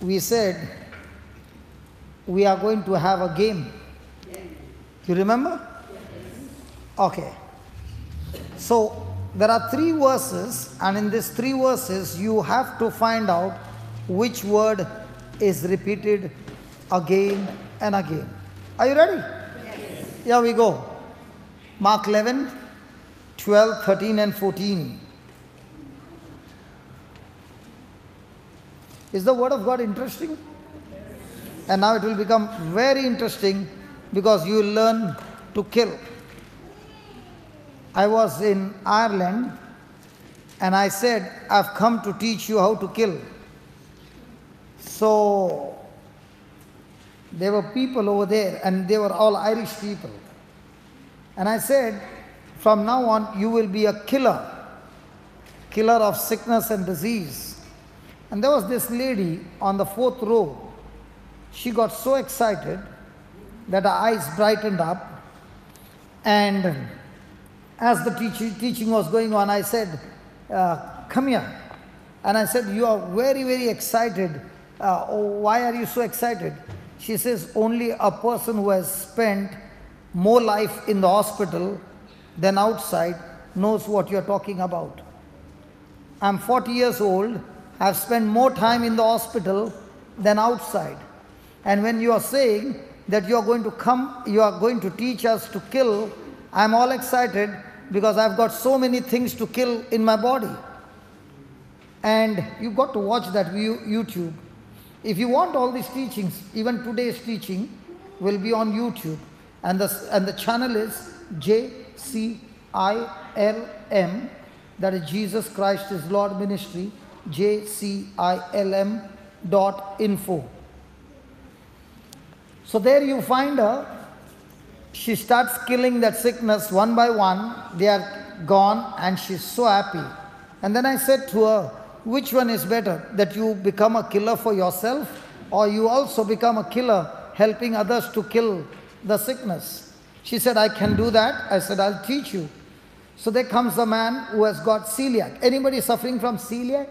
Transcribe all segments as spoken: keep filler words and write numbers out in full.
we said we are going to have a game. You remember? Okay. So there are three verses, and in these three verses you have to find out which word is repeated again and again. Are you ready? Yes. Here we go. Mark eleven, twelve, thirteen and fourteen. Is the word of God interesting? And now it will become very interesting because you will learn to kill. I was in Ireland and I said, I've come to teach you how to kill. So there were people over there and they were all Irish people. And I said, from now on you will be a killer, killer of sickness and disease. And there was this lady on the fourth row. She got so excited that her eyes brightened up. And as the teach teaching was going on, I said, uh, come here. And I said, you are very, very excited. Uh, oh, why are you so excited? She says, only a person who has spent more life in the hospital than outside knows what you're talking about. I'm forty years old. I've spent more time in the hospital than outside. And when you are saying that you are going to come, you are going to teach us to kill, I'm all excited because I've got so many things to kill in my body. And you've got to watch that YouTube. If you want all these teachings, even today's teaching will be on YouTube. And the, and the channel is J C I L M, that is Jesus Christ is Lord Ministry, J C I L M dot info. So there you find her. She starts killing that sickness one by one. They are gone and she's so happy. And then I said to her, which one is better? That you become a killer for yourself, or you also become a killer helping others to kill the sickness? She said, I can do that. I said, I'll teach you. So there comes a man who has got celiac. Anybody suffering from celiac?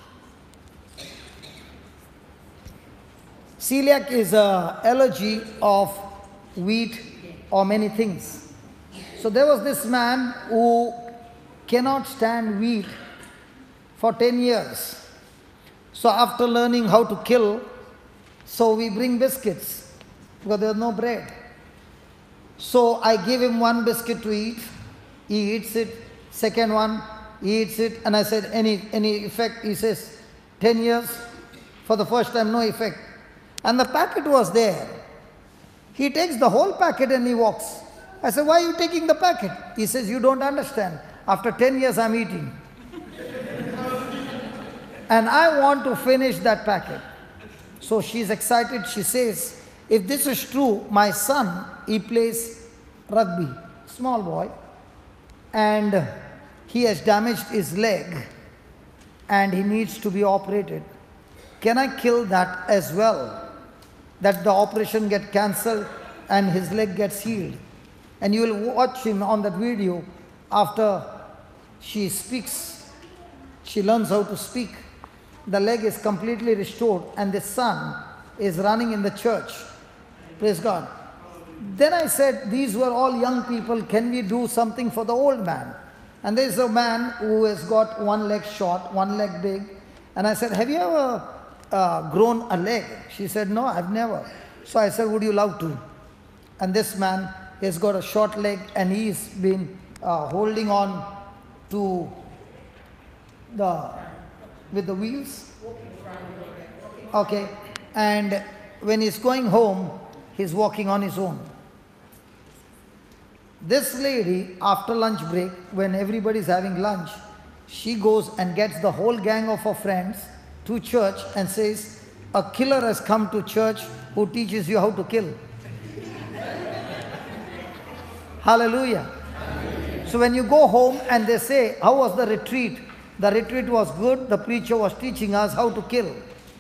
Celiac is an allergy of wheat or many things. So there was this man who cannot stand wheat for ten years. So after learning how to kill, so we bring biscuits because there's no bread. So I gave him one biscuit to eat. He eats it. Second one, he eats it. And I said, any, any effect? He says, ten years. For the first time, no effect. And the packet was there. He takes the whole packet and he walks. I said, why are you taking the packet? He says, you don't understand. After ten years, I'm eating. And I want to finish that packet. So she's excited. She says, if this is true, my son, he plays rugby, small boy, and he has damaged his leg and he needs to be operated. Can I kill that as well? That the operation get cancelled and his leg gets healed. And you will watch him on that video after she speaks. She learns how to speak. The leg is completely restored and the son is running in the church. Praise God. Then I said, these were all young people. Can we do something for the old man? And there is a man who has got one leg short, one leg big. And I said, have you ever uh, grown a leg? She said, no, I've never. So I said, would you love to? And this man has got a short leg and he's been uh, holding on to the, with the wheels. Okay. And when he's going home, he's walking on his own. This lady, after lunch break, when everybody's having lunch, she goes and gets the whole gang of her friends to church and says, a killer has come to church who teaches you how to kill. Hallelujah. Hallelujah. So when you go home and they say, how was the retreat? The retreat was good. The preacher was teaching us how to kill.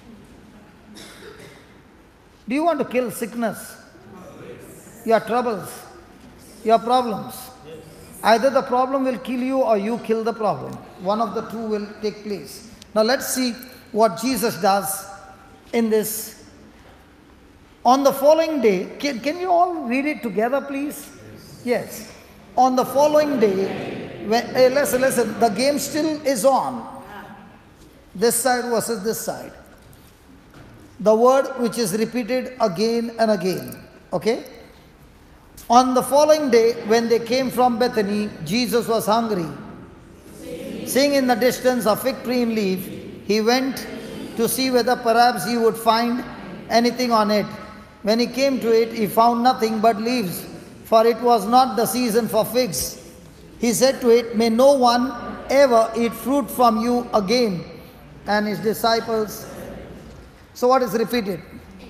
Do you want to kill sickness? Your troubles? Your problems? Either the problem will kill you or you kill the problem. One of the two will take place. Now let's see what Jesus does in this. On the following day, can, can you all read it together, please? Yes. Yes. On the following day, when, hey, listen, listen, the game still is on. This side versus this side. The word which is repeated again and again. Okay? On the following day, when they came from Bethany, Jesus was hungry. Seeing in the distance a fig tree in leaf, he went to see whether perhaps he would find anything on it. When he came to it, he found nothing but leaves, for it was not the season for figs. He said to it, "May no one ever eat fruit from you again." And his disciples. So what is repeated?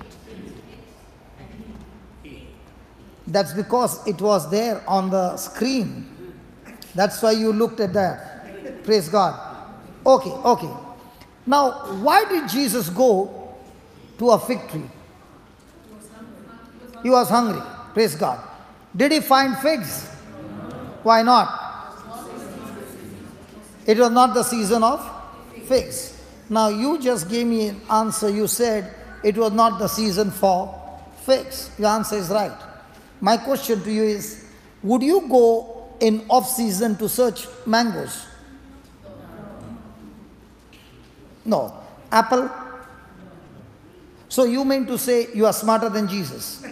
That's because it was there on the screen. That's why you looked at that. Praise God. Okay, okay. Now, why did Jesus go to a fig tree? He was hungry. Praise God. Did he find figs? Why not? It was not the season of figs. Now, you just gave me an answer. You said it was not the season for figs. Your answer is right. My question to you is, would you go in off-season to search mangoes? No. Apple? So you mean to say you are smarter than Jesus?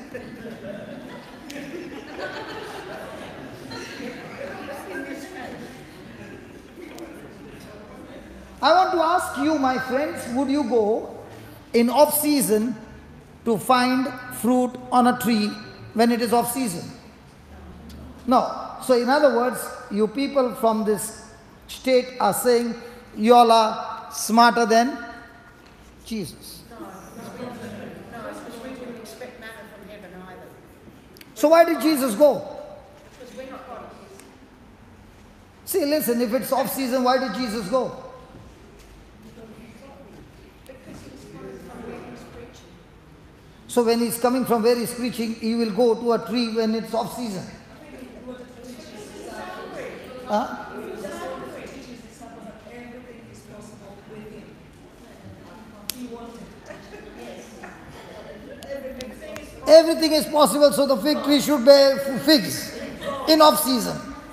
I want to ask you, my friends, would you go in off-season to find fruit on a tree when it is off-season? No. So in other words, you people from this state are saying you all are smarter than Jesus. No, because we wouldn't expect manna from heaven either. So why did Jesus go? Because we're not God. See, listen, if it's off-season, why did Jesus go? So when he's coming from where he's preaching, he will go to a tree when it's off season. Huh? Everything is possible, so the fig tree should bear figs in off season.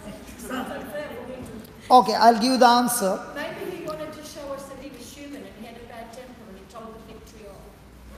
Okay, I'll give you the answer. Maybe he wanted to show us that he was human and he had a bad temper and he told the fig tree off.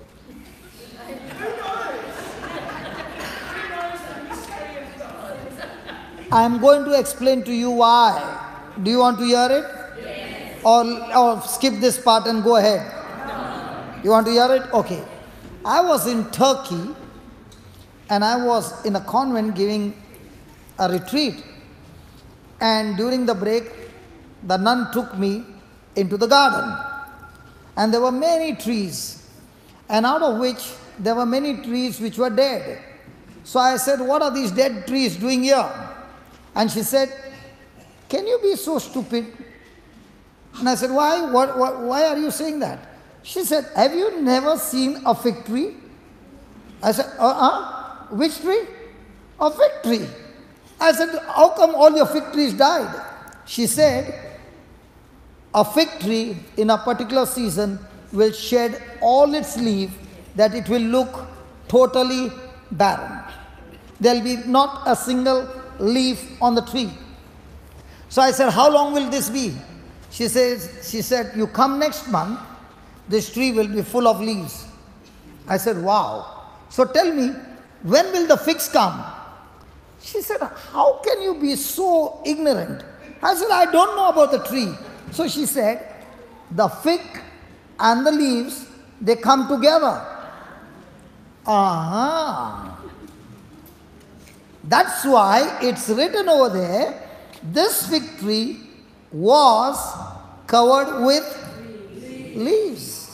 I'm going to explain to you why. Do you want to hear it? Yes. Or, or skip this part and go ahead? No. You want to hear it? Okay. I was in Turkey and I was in a convent giving a retreat. And during the break, the nun took me into the garden. And there were many trees. And out of which there were many trees which were dead. So I said, "What are these dead trees doing here?" And she said, "Can you be so stupid?" And I said, why? What, what, why are you saying that? She said, "Have you never seen a fig tree?" I said, uh-uh. Which tree? A fig tree. I said, "How come all your fig trees died?" She said, "A fig tree in a particular season will shed all its leaves that it will look totally barren. There will be not a single leaf on the tree." So I said, "How long will this be?" She says, she said, "You come next month, this tree will be full of leaves." I said, "Wow. So tell me, when will the figs come?" She said, "How can you be so ignorant?" I said, "I don't know about the tree." So she said, "The fig and the leaves, they come together." Aha. That's why it's written over there, this fig tree was covered with leaves.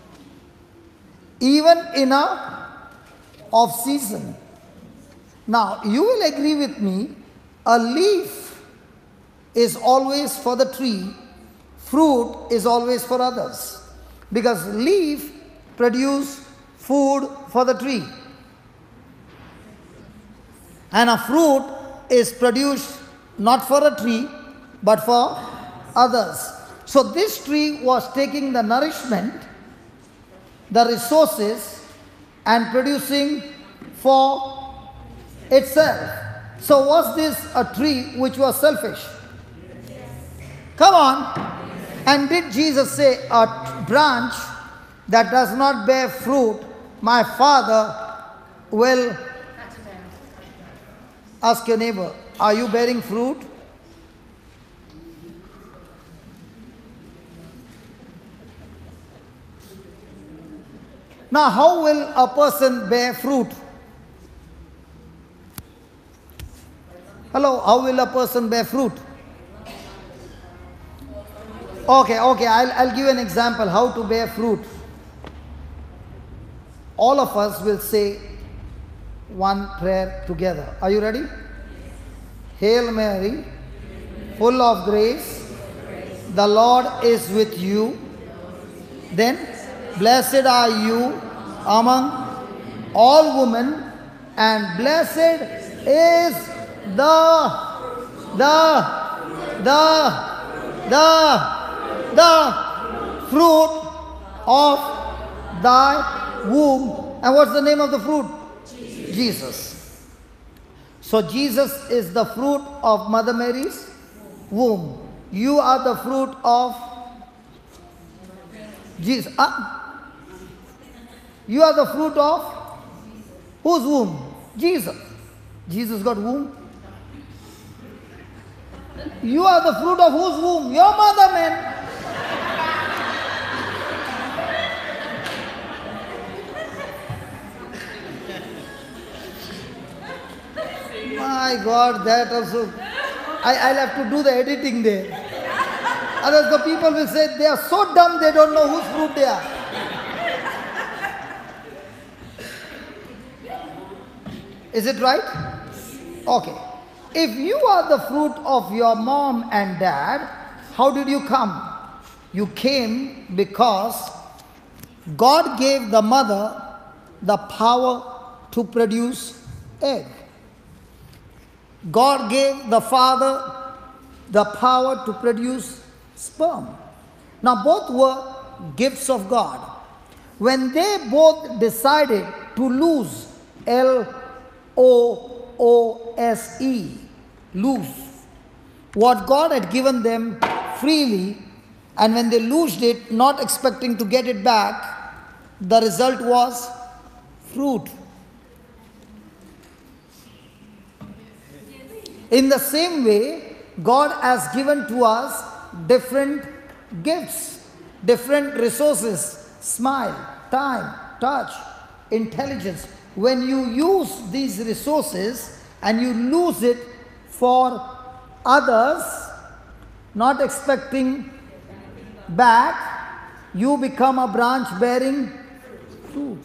Even in a off season. Now, you will agree with me, a leaf is always for the tree, fruit is always for others. Because leaf produce food for the tree. And a fruit is produced not for a tree, but for others. So this tree was taking the nourishment the resources and producing for itself. So was this a tree which was selfish? Come on. And did Jesus say, a branch that does not bear fruit, my Father will... Cut it down. Ask your neighbor, are you bearing fruit? Now, how will a person bear fruit? Hello, how will a person bear fruit? Okay, okay, I'll, I'll give you an example how to bear fruit. All of us will say one prayer together. Are you ready? Hail Mary, full of grace, the Lord is with you. Then, blessed are you among all women, and blessed is the, the, the, the, the fruit of thy womb. And what's the name of the fruit? Jesus. Jesus. So Jesus is the fruit of Mother Mary's womb. You are the fruit of Jesus. Ah. You are the fruit of whose womb? Jesus. Jesus got womb. You are the fruit of whose womb? Your mother, man. My God, that also, I, I'll have to do the editing there. Otherwise the people will say they are so dumb they don't know whose fruit they are. Is it right? Okay. If you are the fruit of your mom and dad, how did you come? You came because God gave the mother the power to produce egg. God gave the father the power to produce sperm. Now both were gifts of God. When they both decided to lose, L O O S E, lose, what God had given them freely, and when they loosed it, not expecting to get it back, the result was fruit. In the same way, God has given to us different gifts, different resources, smile, time, touch, intelligence. When you use these resources and you lose it for others, not expecting back, you become a branch bearing fruit.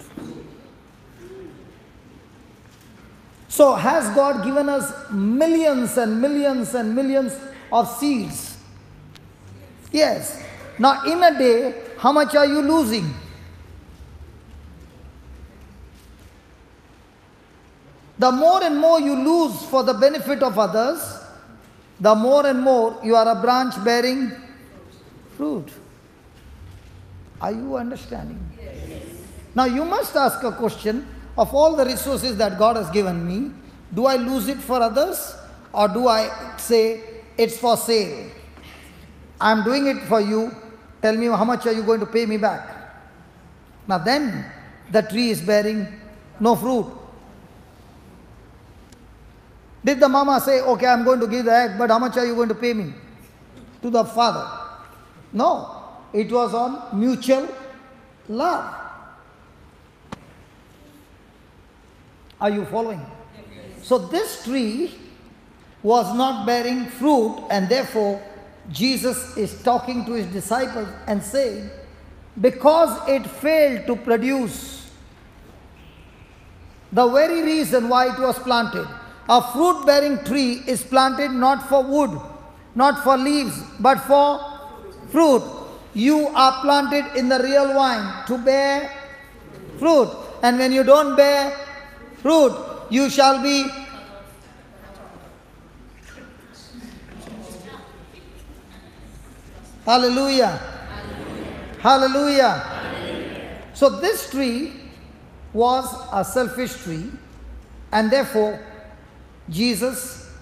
So has God given us millions and millions and millions of seeds? Yes. Now in a day, how much are you losing? The more and more you lose for the benefit of others, the more and more you are a branch bearing fruit. Are you understanding? Yes. Now you must ask a question. Of all the resources that God has given me, do I lose it for others, or do I say it's for sale? I'm doing it for you. Tell me how much are you going to pay me back? Now then the tree is bearing no fruit. Did the mama say, okay, I'm going to give the egg, but how much are you going to pay me? To the father. No. It was on mutual love. Are you following? Yes. So this tree was not bearing fruit, and therefore Jesus is talking to his disciples and saying, because it failed to produce, the very reason why it was planted. A fruit bearing tree is planted not for wood, not for leaves, but for fruit. You are planted in the real vine to bear fruit. And when you don't bear fruit, you shall be hallelujah. Hallelujah. Hallelujah. So this tree was a selfish tree, and therefore Jesus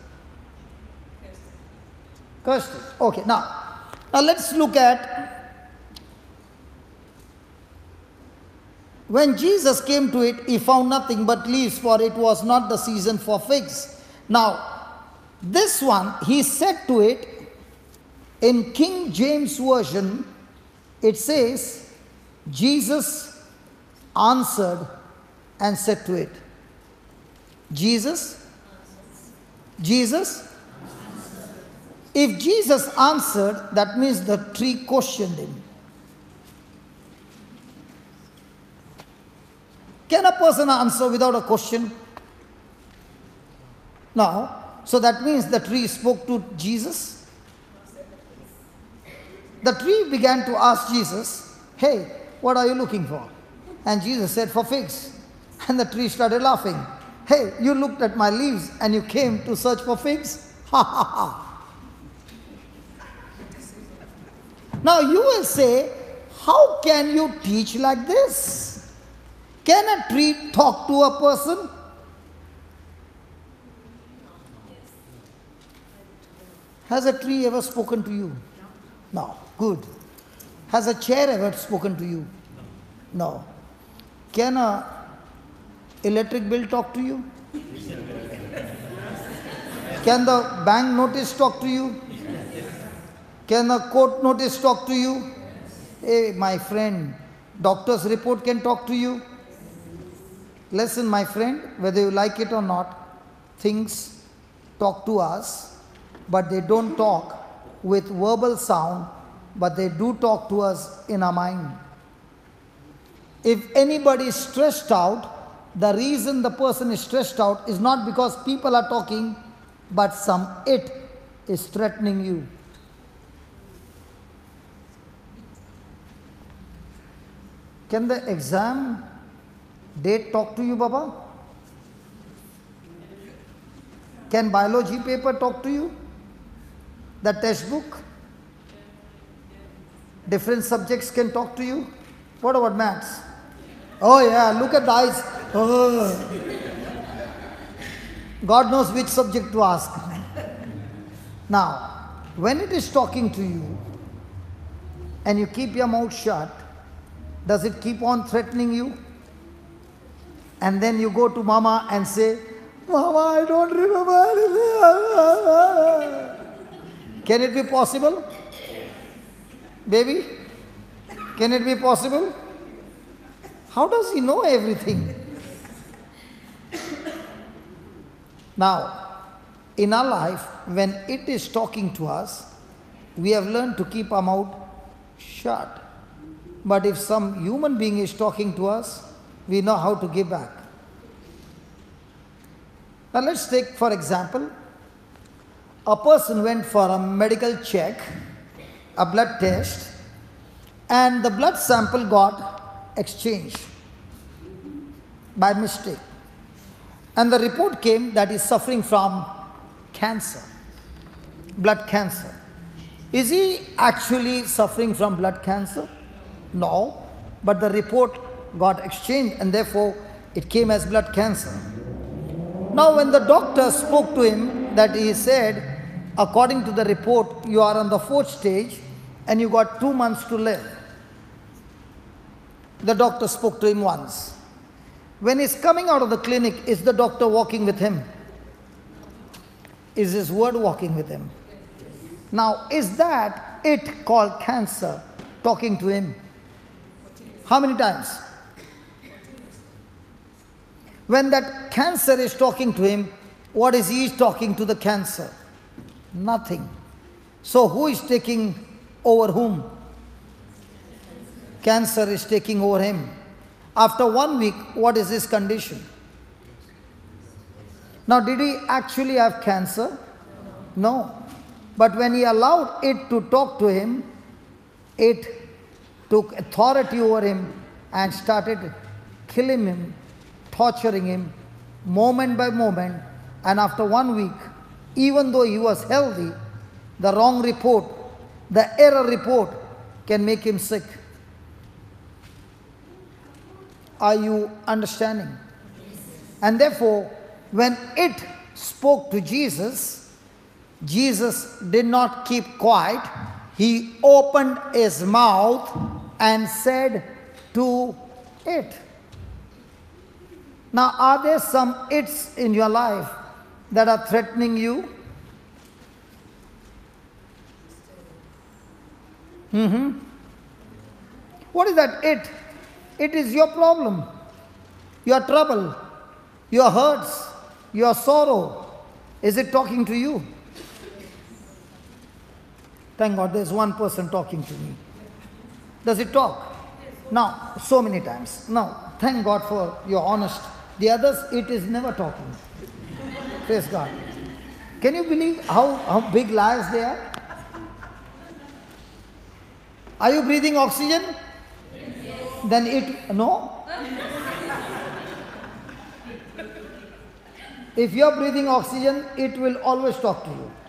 cursed it. Okay, now, now let's look at when Jesus came to it, he found nothing but leaves, for it was not the season for figs. Now, this one, he said to it, in King James Version, it says, Jesus answered and said to it. Jesus? Jesus? If Jesus answered, that means the tree questioned him. Can a person answer without a question? No. So that means the tree spoke to Jesus. The tree began to ask Jesus, hey, what are you looking for? And Jesus said, for figs. And the tree started laughing. Hey, you looked at my leaves and you came to search for figs? Ha ha ha. Now you will say, how can you teach like this? Can a tree talk to a person? Has a tree ever spoken to you? No. Good. Has a chair ever spoken to you? No. Can a electric bill talk to you? Can the bank notice talk to you? Can the court notice talk to you? Hey, my friend, doctor's report can talk to you. Listen, my friend, whether you like it or not, things talk to us, but they don't talk with verbal sound, but they do talk to us in our mind. If anybody is stressed out, the reason the person is stressed out is not because people are talking, but some it is threatening you. Can the exam date talk to you, Baba? Can biology paper talk to you? The textbook? Different subjects can talk to you? What about maths? Oh yeah, look at the eyes. Oh. God knows which subject to ask. Now, when it is talking to you and you keep your mouth shut, does it keep on threatening you? And then you go to Mama and say, Mama, I don't remember anything. Can it be possible? Baby, can it be possible? How does he know everything? Now, in our life, when it is talking to us, we have learned to keep our mouth shut. But if some human being is talking to us, we know how to give back. Now let's take, for example, a person went for a medical check, a blood test, and the blood sample got exchanged by mistake. And the report came that he's suffering from cancer, blood cancer. Is he actually suffering from blood cancer? No, but the report got exchanged and therefore it came as blood cancer. Now when the doctor spoke to him, that he said, according to the report, you are on the fourth stage and you got two months to live. The doctor spoke to him once. When he's coming out of the clinic, is the doctor walking with him? Is his word walking with him? Now, is that it called cancer talking to him? How many times? When that cancer is talking to him, what is he talking to the cancer? Nothing. So who is taking over whom? Cancer is taking over him. After one week, what is his condition? Now, did he actually have cancer? No. But when he allowed it to talk to him, it took authority over him and started killing him, torturing him, moment by moment. And after one week, even though he was healthy, the wrong report, the error report can make him sick. Are you understanding? And therefore, when it spoke to Jesus, Jesus did not keep quiet. He opened his mouth and said to it. Now, are there some its in your life that are threatening you? Mm-hmm. What is that it? It is your problem, your trouble, your hurts, your sorrow. Is it talking to you? Thank God there's one person talking to me. Does it talk? Now, so many times. Now, thank God for your honest. The others, it is never talking. Praise God. Can you believe how, how big liars they are? Are you breathing oxygen? Yes. Then it, no? If you are breathing oxygen, it will always talk to you.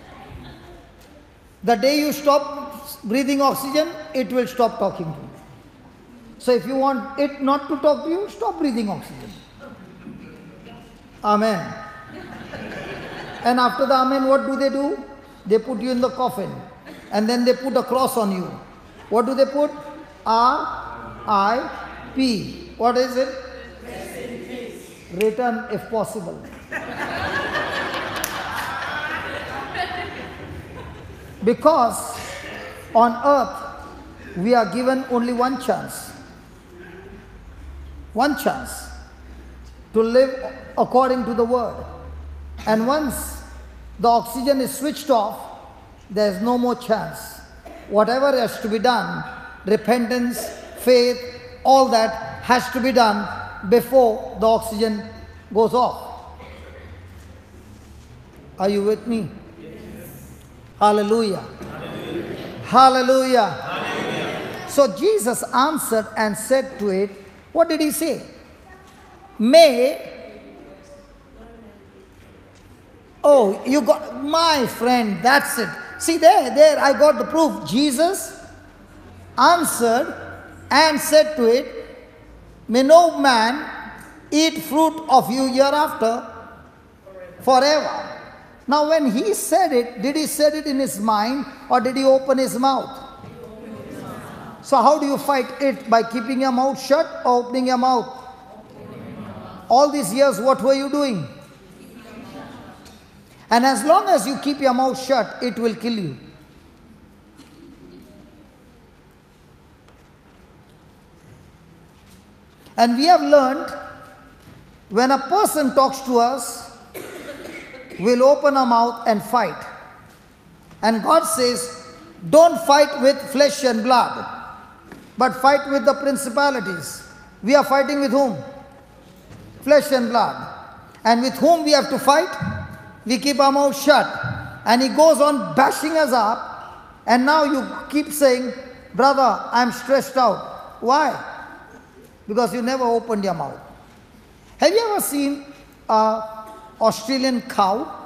The day you stop breathing oxygen, it will stop talking to you. So if you want it not to talk to you, stop breathing oxygen. Amen. And after the amen, what do they do? They put you in the coffin. And then they put a cross on you. What do they put? R I P. What is it? Rest in peace. Written if possible. Because on earth we are given only one chance. One chance to live according to the word. And once the oxygen is switched off, there is no more chance. Whatever has to be done, repentance, faith, all that has to be done before the oxygen goes off. Are you with me? Yes. Hallelujah. Hallelujah. Hallelujah. Hallelujah. So Jesus answered and said to it, what did he say? May. Oh, you got, my friend, that's it. See there, there I got the proof. Jesus answered and said to it, may no man eat fruit of you hereafter forever. Now when he said it, did he say it in his mind or did he open his mouth? So how do you fight it? By keeping your mouth shut or opening your mouth? All these years, what were you doing? And as long as you keep your mouth shut, it will kill you. And we have learned, when a person talks to us, we'll open our mouth and fight. And God says, don't fight with flesh and blood, but fight with the principalities. We are fighting with whom? Flesh and blood. And with whom we have to fight? We keep our mouth shut. And he goes on bashing us up. And now you keep saying, brother, I'm stressed out. Why? Because you never opened your mouth. Have you ever seen an Australian cow?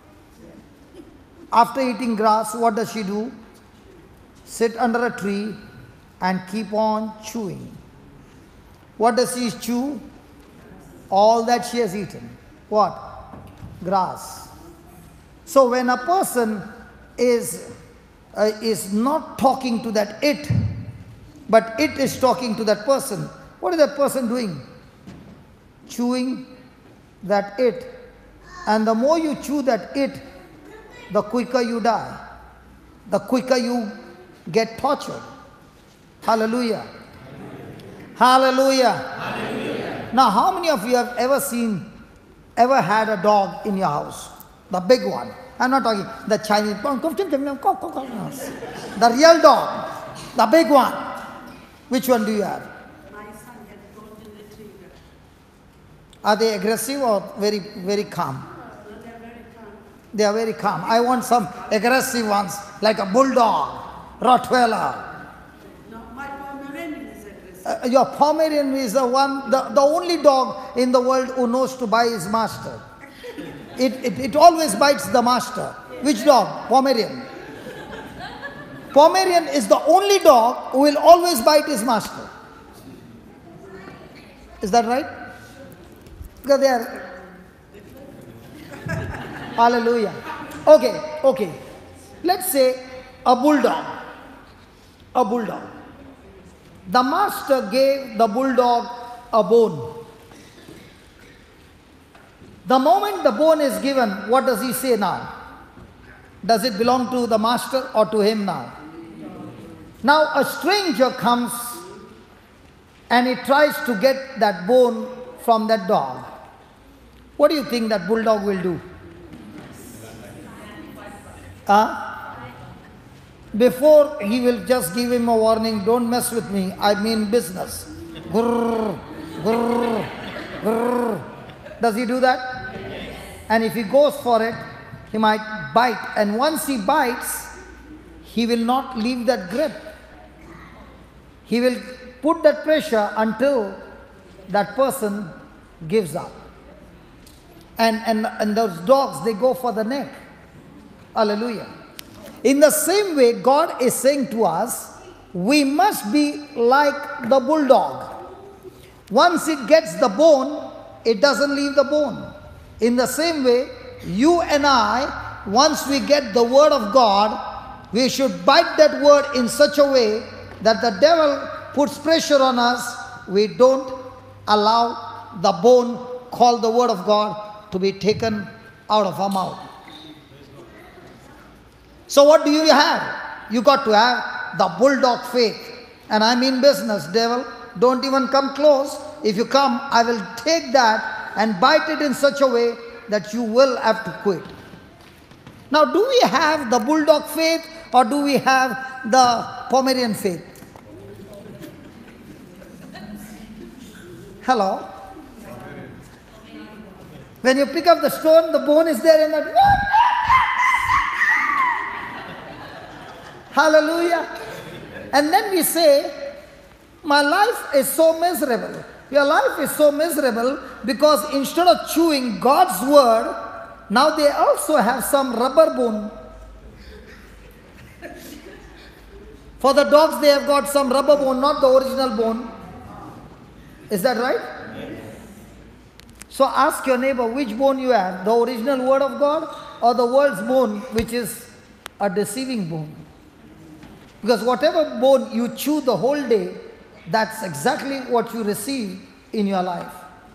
After eating grass, what does she do? Sit under a tree and keep on chewing. What does she chew? All that she has eaten. What? Grass. So when a person is, uh, is not talking to that it, but it is talking to that person, what is that person doing? Chewing that it. And the more you chew that it, the quicker you die. The quicker you get tortured. Hallelujah. Hallelujah. Hallelujah. Now, how many of you have ever seen, ever had a dog in your house? The big one. I'm not talking the Chinese. The real dog. The big one. Which one do you have? My son had a golden retriever. Are they aggressive or very, very calm? No, they're very calm. They are very calm. I want some aggressive ones, like a bulldog, Rottweiler. No, my Pomeranian is aggressive. Uh, your Pomeranian is the one, the, the only dog in the world who knows to buy his master. It, it, it always bites the master. Which dog? Pomeranian. Pomeranian is the only dog who will always bite his master. Is that right? Because they are. Hallelujah. Okay, okay. Let's say a bulldog. A bulldog. The master gave the bulldog a bone. The moment the bone is given, what does he say now? Does it belong to the master or to him now? Now a stranger comes and he tries to get that bone from that dog. What do you think that bulldog will do? Huh? Before he will just give him a warning, don't mess with me, I mean business. Grrr, grrr, grrr. Does he do that? And if he goes for it, he might bite. And once he bites, he will not leave that grip. He will put that pressure until that person gives up. And, and, and those dogs, they go for the neck. Hallelujah. In the same way, God is saying to us, we must be like the bulldog. Once it gets the bone, it doesn't leave the bone. In the same way, you and I, once we get the word of God, we should bite that word in such a way that the devil puts pressure on us. We don't allow the bone called the word of God to be taken out of our mouth. So what do you have? You got to have the bulldog faith. And I mean business, devil. Don't even come close. If you come, I will take that and bite it in such a way that you will have to quit. Now, do we have the bulldog faith or do we have the Pomeranian faith? Hello? When you pick up the stone, the bone is there in that. Hallelujah. And then we say, my life is so miserable. Your life is so miserable because instead of chewing God's word, now they also have some rubber bone. For the dogs, they have got some rubber bone, not the original bone. Is that right? So ask your neighbor which bone you have, the original word of God or the world's bone, which is a deceiving bone. Because whatever bone you chew the whole day, that's exactly what you receive in your life.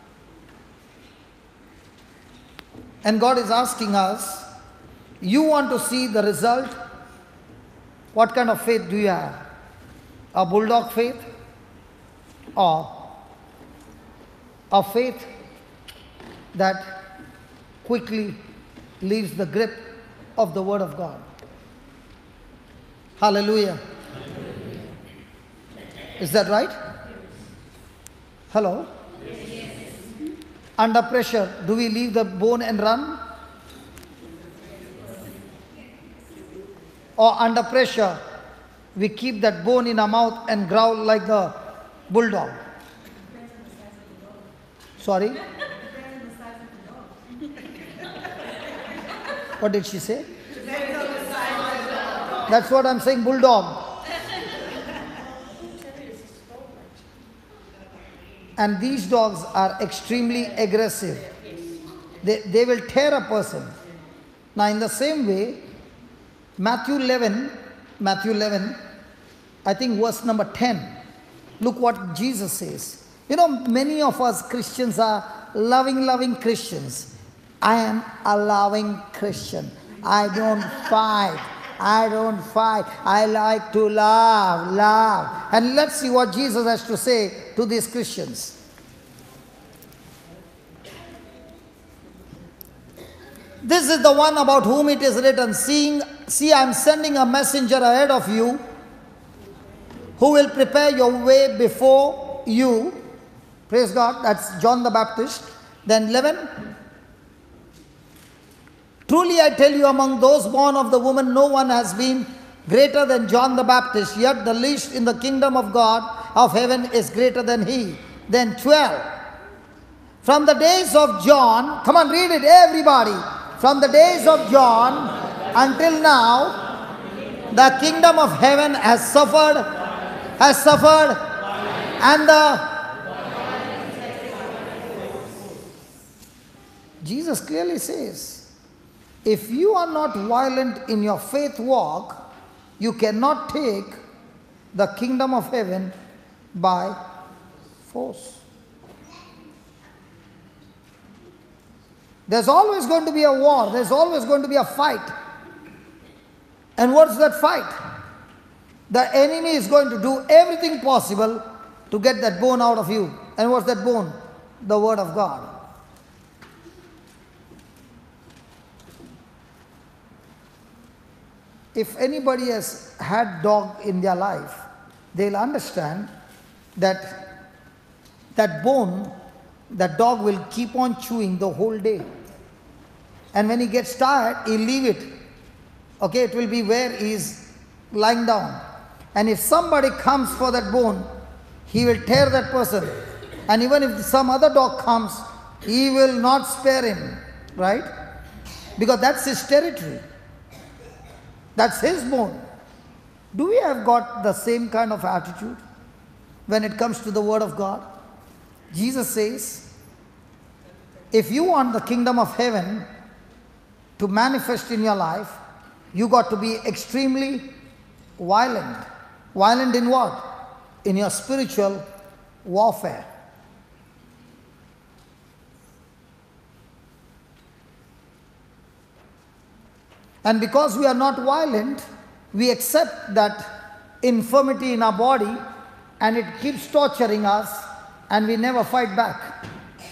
And God is asking us, you want to see the result? What kind of faith do you have? A bulldog faith? Or a faith that quickly leaves the grip of the word of God? Hallelujah. Is that right? Hello? Yes. Under pressure, do we leave the bone and run? Or under pressure, we keep that bone in our mouth and growl like the bulldog? Sorry? What did she say? That's what I'm saying, bulldog. And these dogs are extremely aggressive. They, they will tear a person. Now in the same way, Matthew eleven, Matthew eleven, I think verse number ten, look what Jesus says. You know, many of us Christians are loving, loving Christians. I am a loving Christian. I don't fight. I don't fight. I like to love, love. And let's see what Jesus has to say to these Christians. This is the one about whom it is written, Seeing, see, I am sending a messenger ahead of you who will prepare your way before you. Praise God. That's John the Baptist. Then eleven. Truly I tell you, among those born of the woman, no one has been greater than John the Baptist, yet the least in the kingdom of God of heaven is greater than he. Then twelve. From the days of John, come on, read it, everybody. From the days of John until now, the kingdom of heaven has suffered, has suffered, and the Jesus clearly says, if you are not violent in your faith walk, you cannot take the kingdom of heaven by force. There's always going to be a war. There's always going to be a fight. And what's that fight? The enemy is going to do everything possible to get that bone out of you. And what's that bone? The Word of God. If anybody has had dog in their life, they'll understand that that bone, that dog will keep on chewing the whole day. And when he gets tired, he'll leave it. Okay, it will be where he is lying down. And if somebody comes for that bone, he will tear that person. And even if some other dog comes, he will not spare him. Right? Because that's his territory. That's his bone. Do we have got the same kind of attitude when it comes to the Word of God? Jesus says, if you want the kingdom of heaven to manifest in your life, you got to be extremely violent. Violent in what? In your spiritual warfare. And because we are not violent, we accept that infirmity in our body and it keeps torturing us and we never fight back.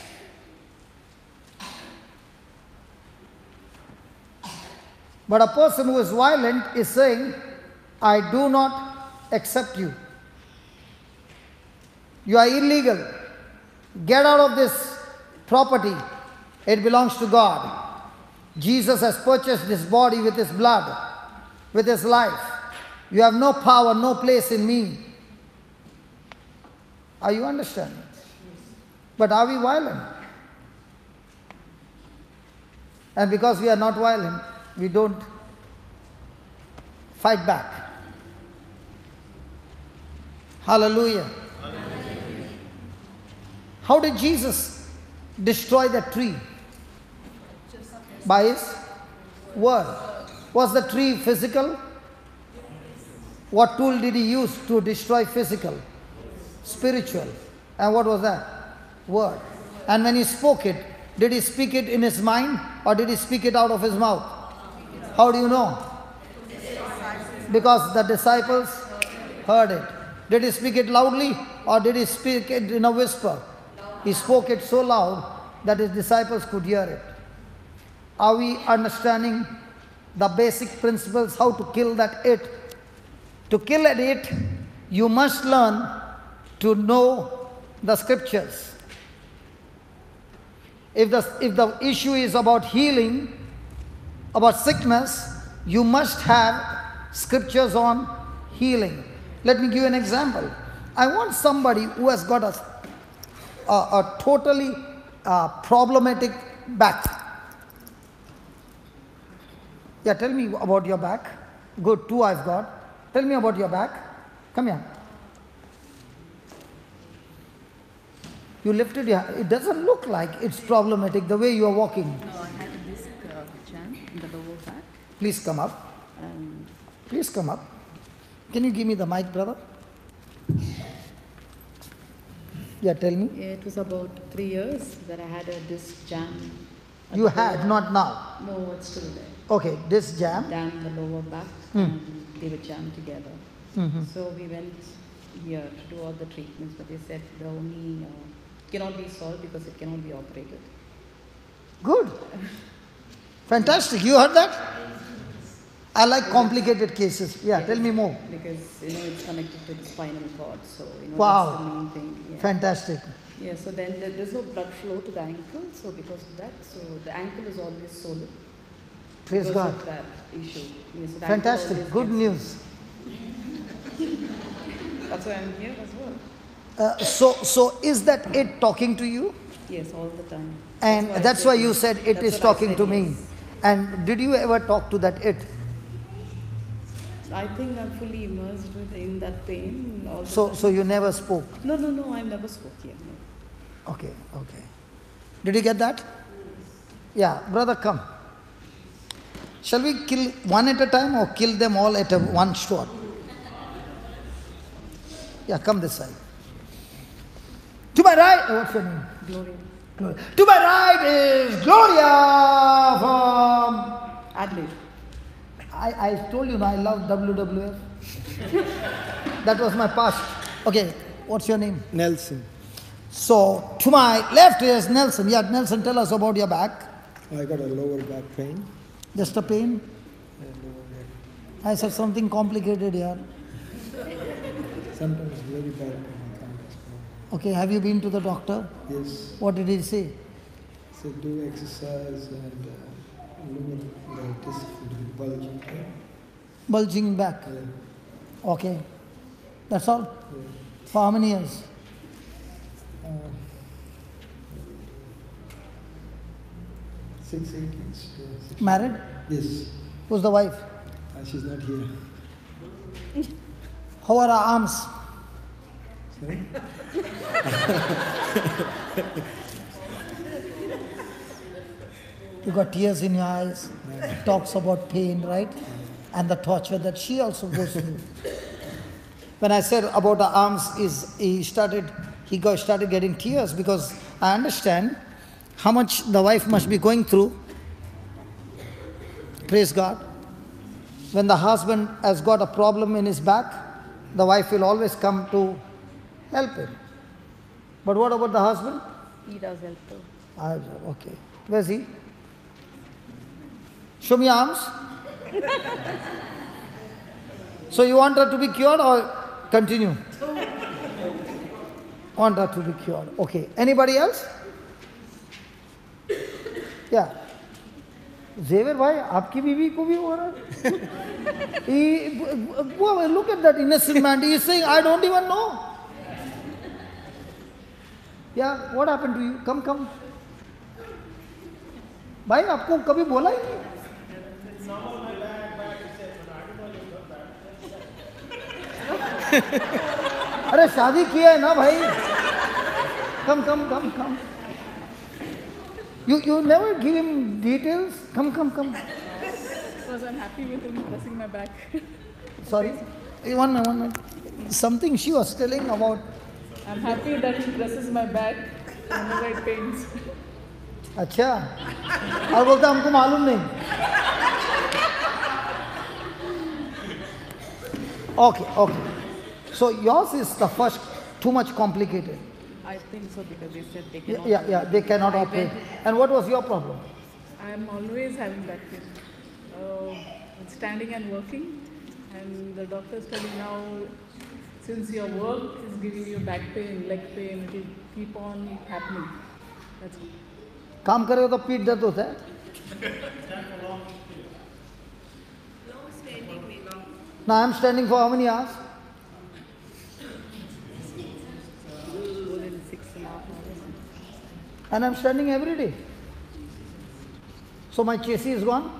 But a person who is violent is saying, I do not accept you. You are illegal. Get out of this property. It belongs to God. Jesus has purchased this body with his blood, with his life. You have no power, no place in me. Are you understanding? But are we violent? And because we are not violent, we don't fight back. Hallelujah. Hallelujah. How did Jesus destroy that tree? By his word. Was the tree physical? What tool did he use to destroy physical? Spiritual. And what was that? Word. And when he spoke it, did he speak it in his mind or did he speak it out of his mouth? How do you know? Because the disciples heard it. Did he speak it loudly or did he speak it in a whisper? He spoke it so loud that his disciples could hear it. Are we understanding the basic principles how to kill that it? To kill at it, you must learn to know the scriptures. If the, if the issue is about healing, about sickness, you must have scriptures on healing. Let me give you an example. I want somebody who has got a, a, a totally uh, problematic back. Yeah, tell me about your back. Good, two I've got. Tell me about your back. Come here. You lifted your, it doesn't look like it's problematic the way you are walking. No, I had a disc uh, jam in the lower back. Please come up. Um, Please come up. Can you give me the mic, brother? Yeah, tell me. yeah, it was about three years that I had a disc jam. at You the had, lower- not now. No, it's still there. Okay, this jam. Down in the lower back, Hmm. and they were jammed together. Mhm. So we went here to do all the treatments, but they said the only uh, cannot be solved because it cannot be operated. Good. Fantastic. You heard that? I like complicated cases. Yeah, tell me more. Because you know it's connected to the spinal cord, so you know Wow. that's the main thing. Yeah. Fantastic. Yeah, so then there- there's no blood flow to the ankle, so because of that, so the ankle is always swollen. Praise because God. of that issue. Yes, so the ankle Fantastic. always Good gets- news. That's why I'm here as well. Uh, so, so is that it talking to you? Yes, all the time. And I that's said why you yes. said it That's is what I talking said to me. yes. And did you ever talk to that it? I think I'm fully immersed within that pain. All the So, time. so you never spoke. No, no, no, I never spoke here. No. Okay, okay. Did you get that? Yeah, brother, come. Shall we kill one at a time or kill them all at a one shot? Yeah, come this side. To my right, oh, what's your name? Gloria. Gloria. To my right is Gloria from. Adelaide. I, I told you, no, I love W W F. That was my past. Okay, what's your name? Nelson. So, to my left is Nelson. Yeah, Nelson, tell us about your back. I got a lower back pain. Just a pain? And lower neck. I said something complicated here. Sometimes very bad pain. I can't explain. Okay, have you been to the doctor? Yes. What did he say? So do exercise and uh, limit the disc will be bulging. Bulging back. Yeah. Okay. That's all? Yeah. For how many years? Uh, six, eight years. Yeah, six. Married? Yes. Who's the wife? Uh, she's not here. How are her arms? Sorry? You got tears in your eyes. Talks about pain, right? And the torture that she also goes through. When I said about her arms, is he started he got started getting tears because I understand how much the wife must be going through. Praise God. When the husband has got a problem in his back, the wife will always come to help him. But what about the husband? He does help too. Ah, okay. Where's he? Show me arms. So you want her to be cured or continue? Want her to be cured. Okay. Anybody else? Yeah. Xavier bhai, आपकी बीवी को भी हो रहा है? He, well, look at that innocent man. He is saying, I don't even know. Yeah, what happened to you? Come, come. भाई आपको कभी बोला ही नहीं? अरे शादी किया है ना भाई? Come, come, come, come. You you never give him details. Come, come, come. Because I'm happy with him pressing my back. Sorry. Hey, One minute, one minute. Something she was telling about. I'm happy that he presses my back whenever it pains. अच्छा. और बोलता हमको मालूम नहीं. Okay, okay. So yours is the first too much complicated. I think so because they said they Yeah, cannot. yeah, yeah, they cannot I operate. went- And what was your problem? I'm always having back pain. Uh, standing and working, and the doctor's telling now, since your work is giving you back pain, leg pain, it will keep on happening. That's all. काम करे हो तो पीठ दर्द होता है? Now I'm standing for how many hours? More than six and a half hours. And I'm standing every day. So my chassis is gone?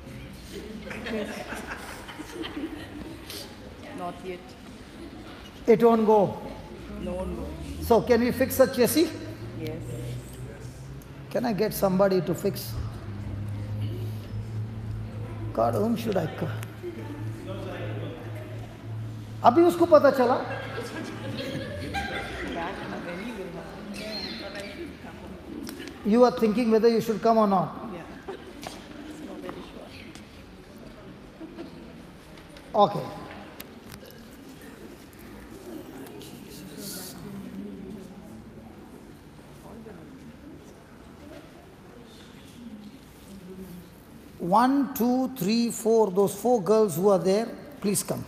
Not yet. It won't go. No, no. So can we fix the chassis? Yes. Can I get somebody to fix? God, whom should I call? अभी उसको पता चला? Back very will happen. You are thinking whether you should come or not. Yeah. It's not very sure. Okay. One, two, three, four, those four girls who are there, please come.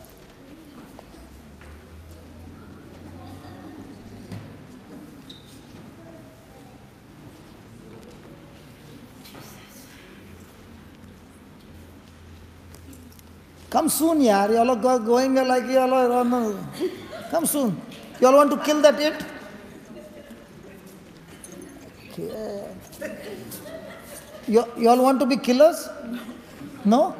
Come soon, yaar. You all are go- going like you all are on the- Come soon. You all want to kill that it? Okay. You, you all want to be killers? No?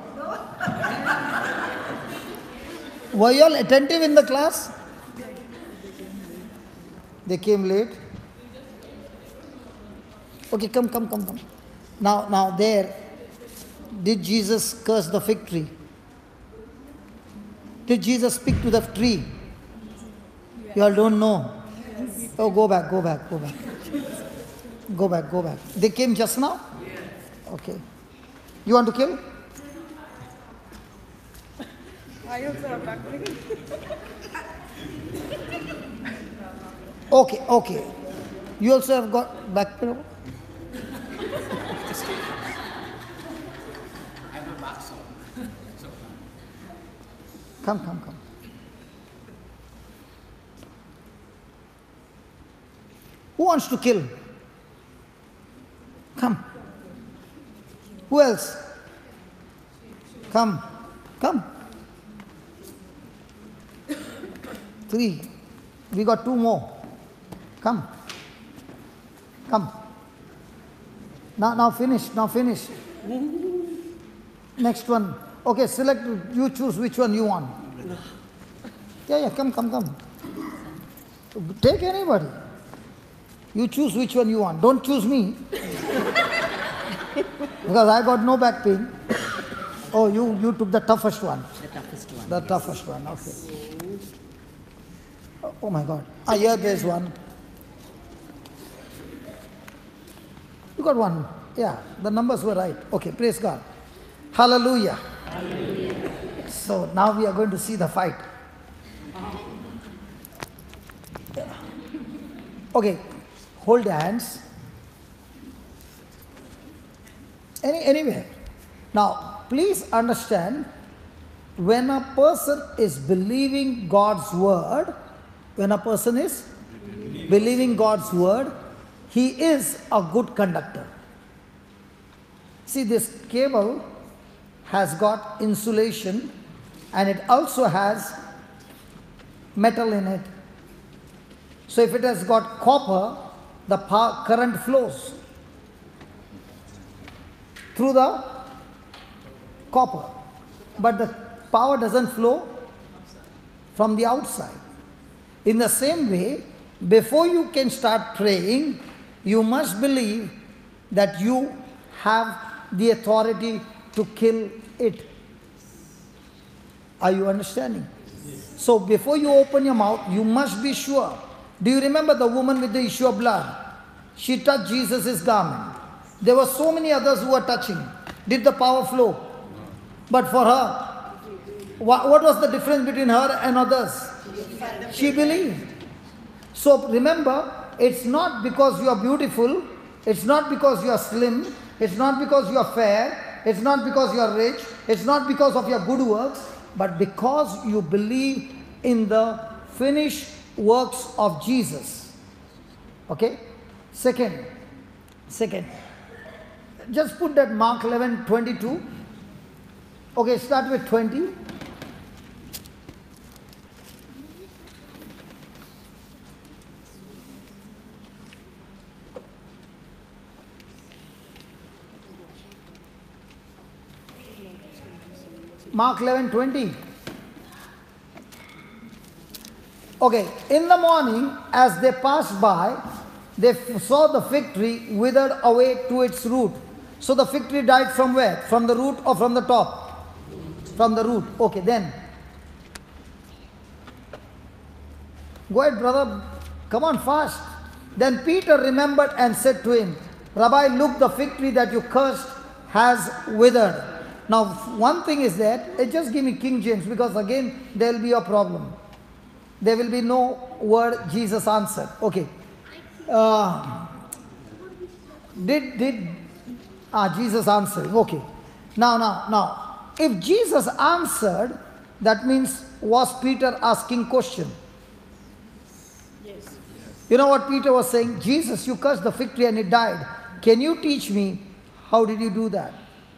Were you all attentive in the class? They came late. Okay, come, come, come, come. Now, now there, did Jesus curse the fig tree? Did Jesus speak to the tree? You all don't know. Oh, go back, go back, go back. Go back, go back. They came just now? Okay. You want to kill? I also have backpedaling. Okay, okay. You also have got back pedal? Come, come, come. Who wants to kill? Come. Who else? Come. Come. Three. We got two more. Come. Come. Now, now finish. Now finish. Next one. Okay, select. You choose which one you want. Yeah, yeah. Come, come, come. Take anybody. You choose which one you want. Don't choose me. Because I got no back pain. Oh, you, you took the toughest one. The toughest one. The toughest one, okay. Oh, oh my God. Ah, here there's one. You got one. Yeah, the numbers were right. Okay, praise God. Hallelujah. Hallelujah. So now we are going to see the fight. Okay, hold your hands. Any, anywhere. Now, please understand, when a person is believing God's word, when a person is believing God's word, he is a good conductor. See, this cable has got insulation and it also has metal in it. So if it has got copper, the power, current flows through the copper, but the power doesn't flow from the outside. In the same way, before you can start praying, you must believe that you have the authority to kill it. Are you understanding? Yes. So before you open your mouth, you must be sure. Do you remember the woman with the issue of blood? She touched Jesus' garment. There were so many others who were touching. Did the power flow? But for her, what was the difference between her and others? She believed. So remember, it's not because you are beautiful, it's not because you are slim, it's not because you are fair, it's not because you are rich, it's not because of your good works, but because you believe in the finished works of Jesus. Okay? Second, second. Just put that Mark eleven twenty-two. Okay, start with twenty. Mark eleven twenty. Okay, in the morning, as they passed by, they saw the fig tree withered away to its root. So the fig tree died from where? From the root or from the top? From the root. Okay, then. Go ahead, brother. Come on, fast. Then Peter remembered and said to him, Rabbi, look, the fig tree that you cursed has withered. Now, one thing is that, eh, just give me King James, because again, there will be a problem. There will be no word Jesus answered. Okay. Uh, did, did, ah, Jesus answering. Okay. Now, now, now, if Jesus answered, that means, was Peter asking question? Yes. You know what Peter was saying? Jesus, you cursed the fig tree and it died. Can you teach me how did you do that?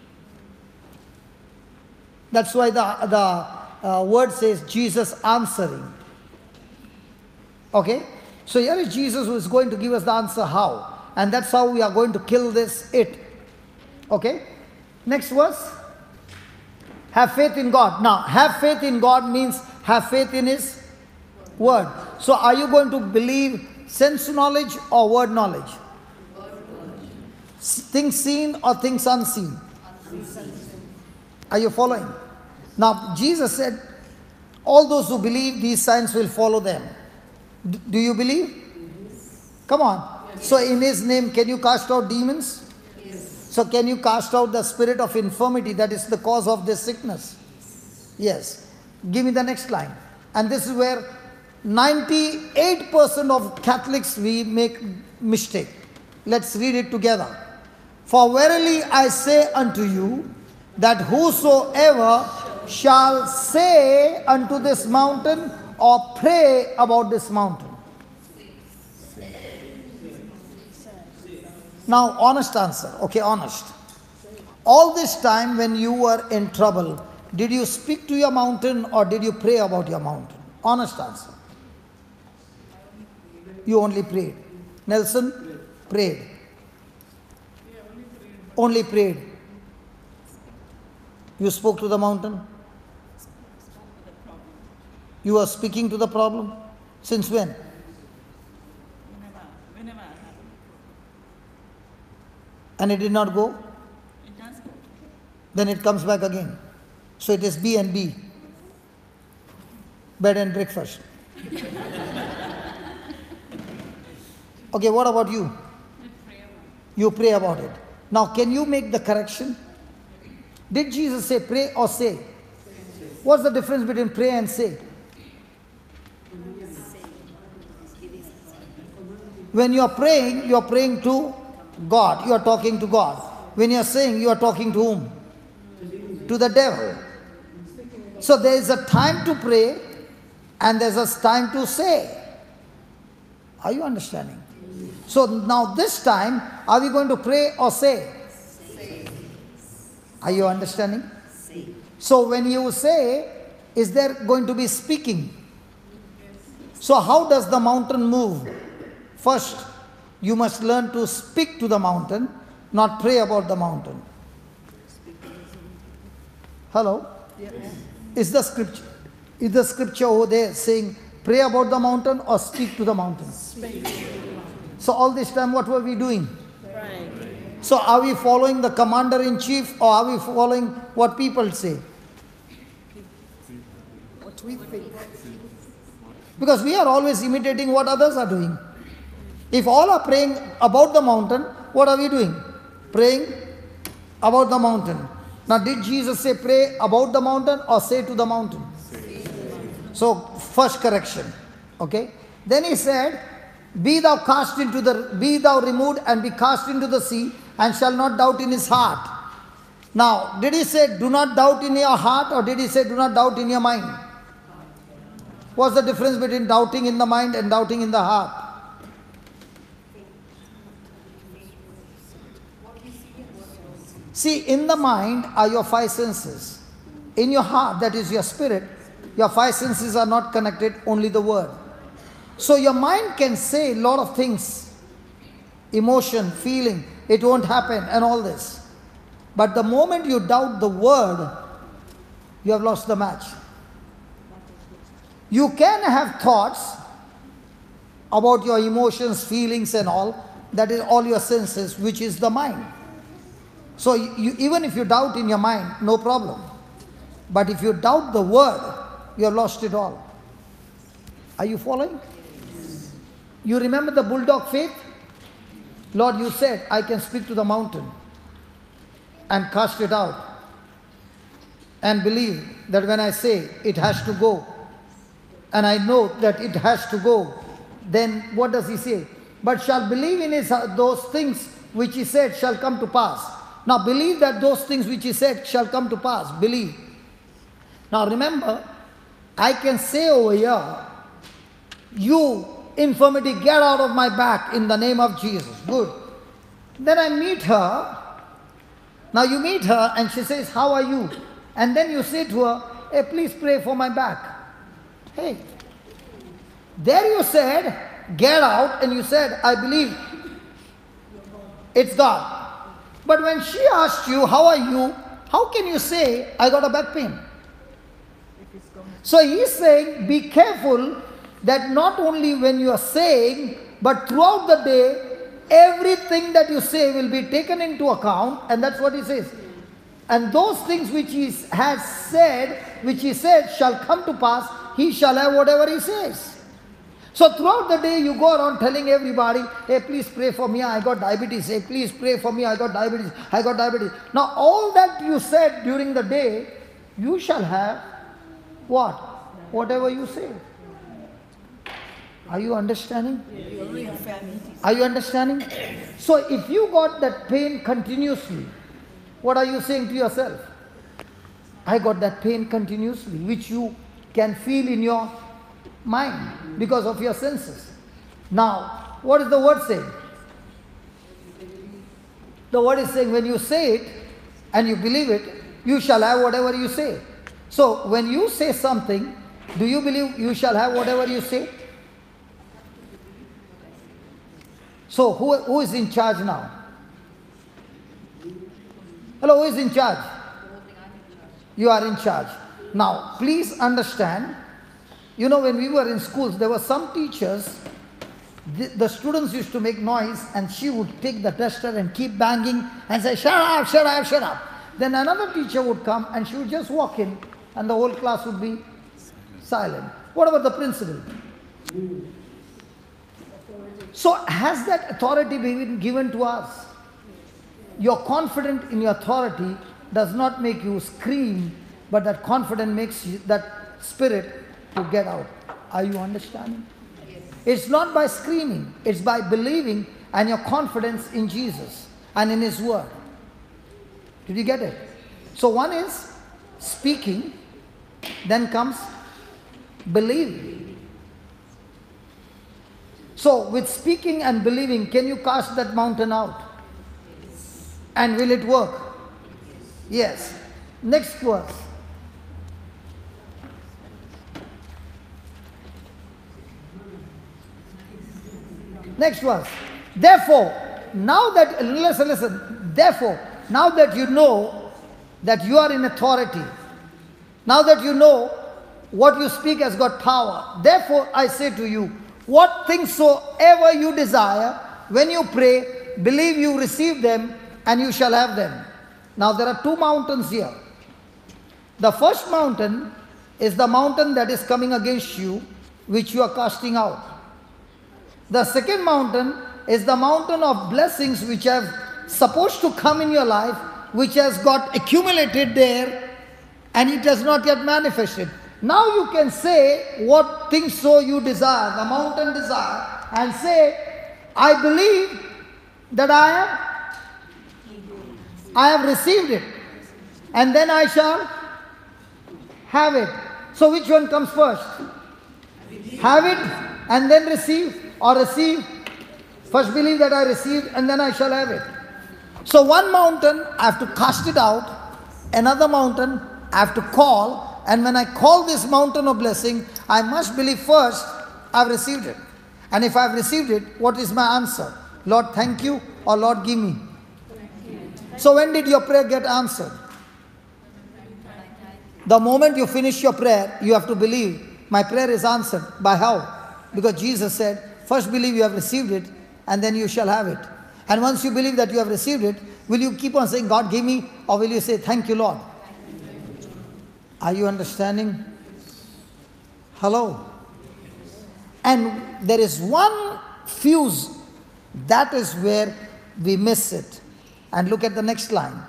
That's why the, the uh, word says Jesus answering. Okay? So here is Jesus who is going to give us the answer how. And that's how we are going to kill this it. Okay? Next verse. Have faith in God. Now, have faith in God means have faith in His word. So are you going to believe sense knowledge or word knowledge? Things seen or things unseen? Are you following? Now, Jesus said, all those who believe, these signs will follow them. D- do you believe? Come on. So in His name, can you cast out demons? So can you cast out the spirit of infirmity that is the cause of this sickness? Yes. Give me the next line. And this is where ninety-eight percent of Catholics we make mistake. Let's read it together. For verily I say unto you, that whosoever shall say unto this mountain or pray about this mountain. Now, honest answer. Okay, honest. All this time when you were in trouble, did you speak to your mountain or did you pray about your mountain? Honest answer. You only prayed. Nelson? Prayed. Only prayed. You spoke to the mountain? You are speaking to the problem? Since when? Whenever, whenever I have a problem. And it did not go? It does go. Then it comes back again. So it is B and B. Bed and breakfast. Okay, what about you? You pray about it. Now, can you make the correction? Did Jesus say pray or say? What's the difference between pray and say? When you are praying, you are praying to God. You are talking to God. When you are saying, you are talking to whom? To the devil. So there is a time to pray and there is a time to say. Are you understanding? So now this time, are we going to pray or say? Are you understanding? So when you say, is there going to be speaking? So how does the mountain move? First, you must learn to speak to the mountain, not pray about the mountain. Hello? Yes. Is the scripture, is the scripture over there saying pray about the mountain or speak to the mountain? So all this time what were we doing? Right. So are we following the commander in chief or are we following what people say? What we think. Because we are always imitating what others are doing. If all are praying about the mountain, what are we doing? Praying about the mountain. Now did Jesus say pray about the mountain or say to the mountain? So first correction. Okay. Then he said, be thou cast into the, be thou removed and be cast into the sea, and shall not doubt in his heart. Now, did he say do not doubt in your heart or did he say do not doubt in your mind? What's the difference between doubting in the mind and doubting in the heart? See, in the mind are your five senses. In your heart, that is your spirit, your five senses are not connected, only the word. So your mind can say a lot of things, emotion, feeling, it won't happen and all this. But the moment you doubt the word, you have lost the match. You can have thoughts about your emotions, feelings and all, that is all your senses, which is the mind. So you, even if you doubt in your mind, no problem. But if you doubt the word, you have lost it all. Are you following? You remember the bulldog faith? Lord, you said, I can speak to the mountain and cast it out. And believe that when I say it has to go, and I know that it has to go, then what does he say? But shall believe in his, those things which he said shall come to pass. Now believe that those things which he said shall come to pass. Believe. Now remember, I can say over here, you infirmity, get out of my back in the name of Jesus. Good. Then I meet her. Now you meet her and she says, how are you? And then you say to her, hey, please pray for my back. Hey. There you said, get out, and you said, I believe it's God. But when she asked you, how are you? How can you say, I got a back pain? So he's saying, be careful that not only when you are saying, but throughout the day, everything that you say will be taken into account, and that's what he says. And those things which he has said, which he said shall come to pass, he shall have whatever he says. So throughout the day you go around telling everybody, hey, please pray for me, I got diabetes. Hey, please pray for me, I got diabetes. I got diabetes. Now all that you said during the day, you shall have what? Whatever you say. Are you understanding? Are you understanding? So if you got that pain continuously, what are you saying to yourself? I got that pain continuously, which you can feel in your mind because of your senses. Now, what is the word saying? The word is saying when you say it and you believe it, you shall have whatever you say. So when you say something, do you believe you shall have whatever you say? So who, who is in charge now? Hello, who is in charge? You are in charge. Now, please understand, you know, when we were in schools, there were some teachers, the, the students used to make noise and she would take the duster and keep banging and say, shut up, shut up, shut up. Then another teacher would come and she would just walk in and the whole class would be silent. What about the principal? So has that authority been given to us? You're confident in your authority does not make you scream, but that confidence makes you, that spirit to get out. Are you understanding? Yes. It's not by screaming, it's by believing and your confidence in Jesus and in His word. Did you get it? So one is speaking, then comes believing. So with speaking and believing, can you cast that mountain out? And will it work? Yes. Next verse. Next verse. Therefore, now that, listen, listen. Therefore, now that you know that you are in authority, now that you know what you speak has got power, therefore I say to you, what things soever you desire, when you pray, believe you receive them, and you shall have them. Now there are two mountains here. The first mountain is the mountain that is coming against you, which you are casting out. The second mountain is the mountain of blessings which have supposed to come in your life, which has got accumulated there and it has not yet manifested. Now you can say what things so you desire, the mountain desire, and say, I believe that I am I have received it, and then I shall have it. So which one comes first? Have it and then receive, or receive, first believe that I received and then I shall have it. So one mountain I have to cast it out, another mountain I have to call, and when I call this mountain of blessing, I must believe first I have received it. And if I have received it, what is my answer? Lord, thank you, or Lord, give me. So when did your prayer get answered? The moment you finish your prayer, you have to believe, my prayer is answered. By how? Because Jesus said, first believe you have received it, and then you shall have it. And once you believe that you have received it, will you keep on saying, God give me, or will you say, thank you, Lord? Are you understanding? Hello? And there is one fuse, that is where we miss it. And look at the next line.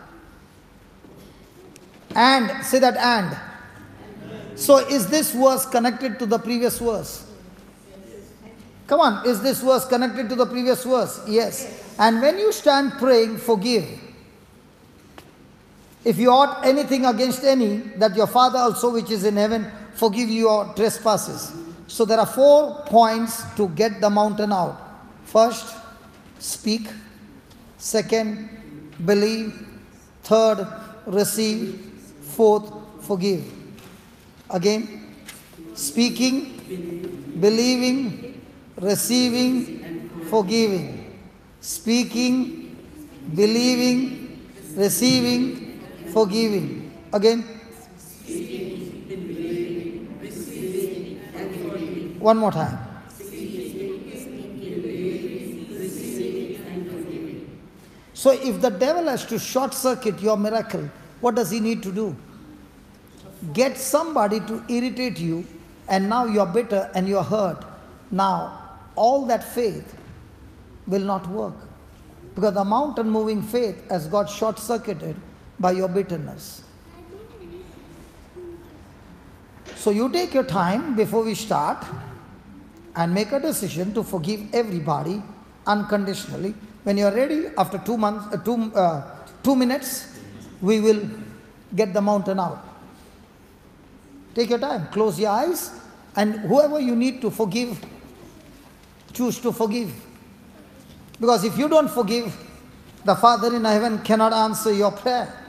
And, say that and. So is this verse connected to the previous verse? Come on, is this verse connected to the previous verse? Yes. And when you stand praying, forgive. If you ought anything against any, that your Father also which is in heaven forgive you your trespasses. So there are four points to get the mountain out. First, speak. Second, believe. Third, receive. Fourth, forgive. Again, speaking, believing, receiving, forgiving. Speaking, believing, receiving, forgiving. Again. One more time. So if the devil has to short circuit your miracle, what does he need to do? Get somebody to irritate you, and now you're bitter and you're hurt. Now, all that faith will not work, because the mountain moving faith has got short circuited by your bitterness. So you take your time before we start and make a decision to forgive everybody unconditionally. When you are ready, after two months, uh, two, uh, two minutes, we will get the mountain out. Take your time, close your eyes, and whoever you need to forgive, choose to forgive. Because if you don't forgive, the Father in heaven cannot answer your prayer.